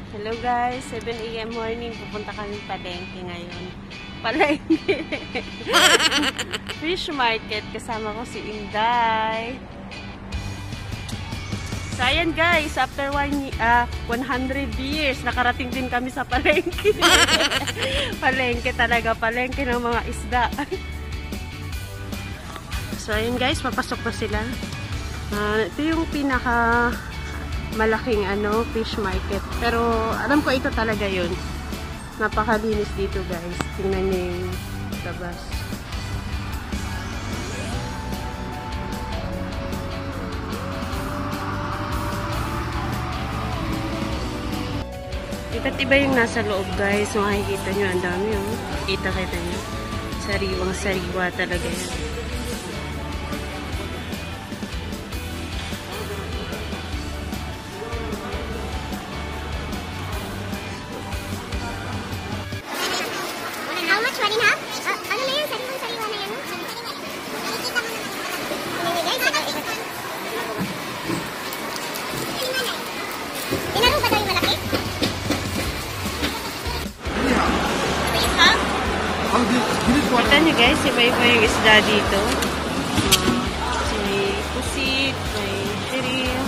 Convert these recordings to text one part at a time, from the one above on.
Hello guys, 7 AM morning. Pupunta kami palengke ngayon. Palengke. Fish market. Kasama ko si Inday. So ayan guys, after 100 years, nakarating din kami sa palengke. Palengke talaga. Palengke ng mga isda. So ayan guys, papasok pa sila. Ito yung pinaka malaking fish market. Pero alam ko ito talaga yun. Napakalinis dito guys. Tingnan niyo yung labas. Iba't iba yung nasa loob guys. So, makikita nyo, ang dami yung kita-kita nyo. Sariwang-sariwa talaga yan. How much? 1.5? Ano na yan? Sariwang-sariwa na yan. Tinaro ba daw yung malaki? Kita nyo guys, iba-iba yung isda dito. May pusit, may shrimp.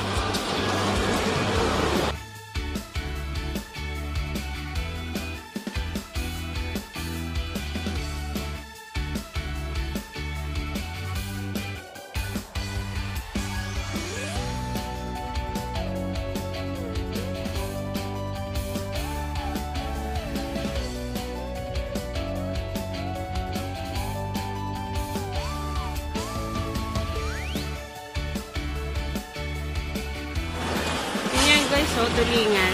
Guys, tulingan.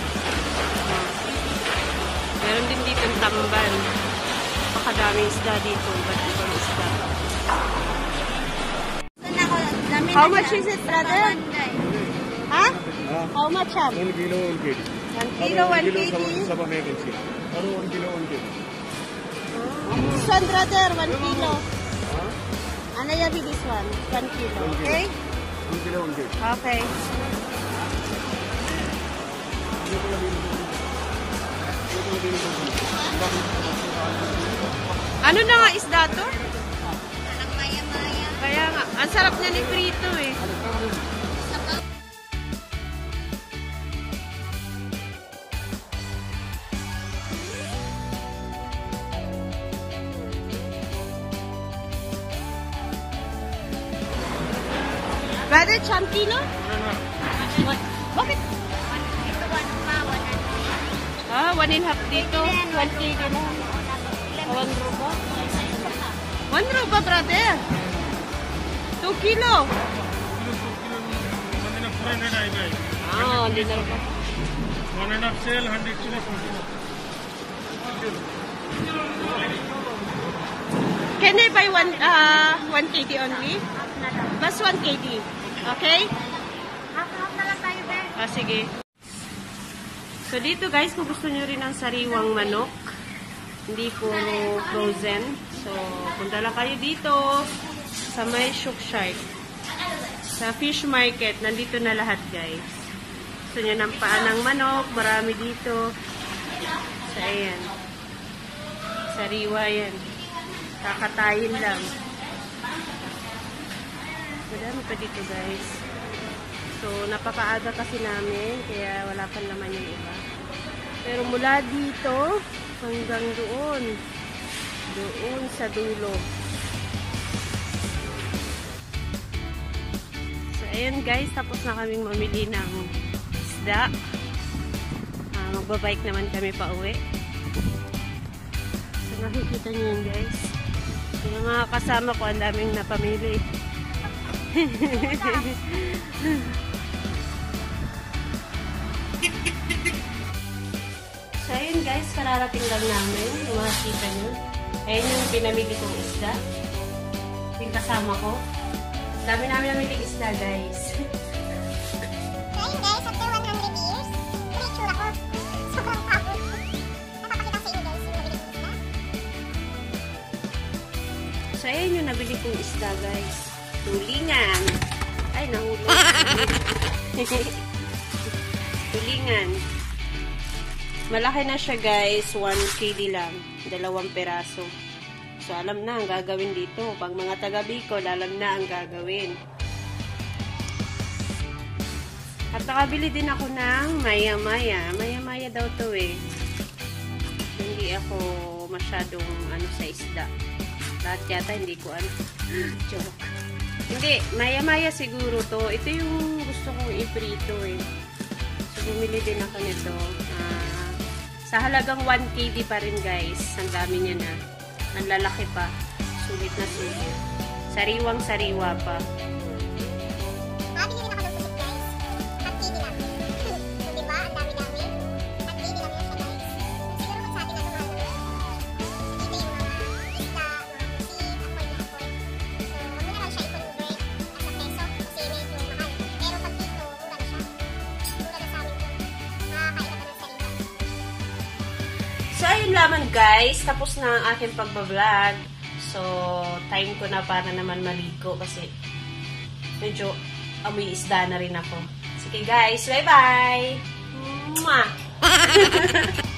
Meron din dito ang tamban. Napakadaming isda dito. Ba't ibang isda? How much is it, brother? Ha? How much up? 1 kilo 1 kg. 1 kilo 1 kg? सब हमें कौन-सी? और 1 kilo 1 kg. This one, brother, 1 kilo. Ano yabi this one? 1 kilo. Okay? 1 kilo 1 kg. Okay. Ano na nga isda to? Parang maya-maya. Kaya nga, ang sarap niya ni prito eh. Brother, 1 kilo? Bakit? 1.5 dito. 1 kilo na. 1 ruba. 1 ruba, brother. 2 kilo. Hindi na ruba. 1.5 sale, 100 kilo 40. Can I buy 1 kg only? Plus 1 kg. Okay? Half na lang tayo, Ben. Sige. So dito guys, kung gusto nyo rin ng sariwang manok, hindi puro frozen. So punta lang kayo dito sa may Shook Shark. Sa fish market, nandito na lahat guys. Gusto nyo ng paa ng manok, marami dito. So ayan. Sariwa yan. Kakatayin lang. Madami pa dito guys. So, napakaaga kasi namin, kaya wala pa naman yung iba. Pero mula dito, hanggang doon. Doon sa dulo. So, ayan guys, tapos na kaming mamili ng isda. Magbabike naman kami pa uwi. So, nakikita nyo yun guys. Yung mga kasama ko, ang daming napamili. So, ayun guys, kararating lang namin. Yung makikita nyo. Ayan yung pinamili kong isda. Yung kasama ko. Dami namin namili isda, guys. So, ayun guys, after 100 years, ito yung tsura ko. Sobrang kapot. Napapakita sa inyo guys, yung nabili kong isda. So, ayan yung nabili kong isda, guys. Tulingan. Ay, nahulog. Tulingan. Malaki na siya guys, 1 kg lang, 2 peraso. So alam na ang gagawin dito. Pag mga taga Bicol, alam na ang gagawin. At nakabili din ako ng maya-maya. Maya-maya daw to eh. Hindi ako masyadong sa isda. Lahat yata hindi ko joke. Hindi, maya-maya siguro to. Ito yung gusto kong iprito eh. So bumili din ako nito. Sa halagang 1 kg pa rin guys. Ang dami niya na. Ang lalaki pa. Sulit na sulit. Sariwang-sariwa pa. Bili din ako ng pusit guys. At TV lang. So, diba? Ang dami-dami. At TV lang yun siya guys. Siguro kung sa atin na tumahal naman. Dito yung mga isda, mga pusit, apoy na apoy. So, wag mo na lang siya i-convert as a peso kasi medyo mahal. Pero pag dito, mura na siya. Mura na sa amin to. Makakain ka pa ng sariwa. So, ayun lamang guys. Tapos na ang aking pagbablog. So, time ko na para naman maligo kasi medyo amoy isda na rin ako. Sige guys, bye-bye! Mwah!